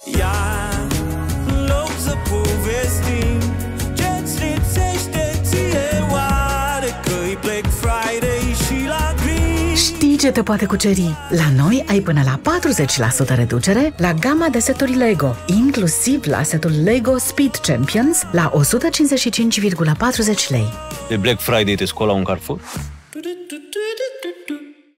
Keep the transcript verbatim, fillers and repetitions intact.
Ia loc să povestim ce-ți lipsește ție, oare că-i Black Friday și la green. Știi ce te poate cuceri? La noi ai până la patruzeci la sută reducere la gama de seturi Lego, inclusiv la setul Lego Speed Champions la o sută cincizeci și cinci virgulă patruzeci lei. De Black Friday te scoli la un Carrefour?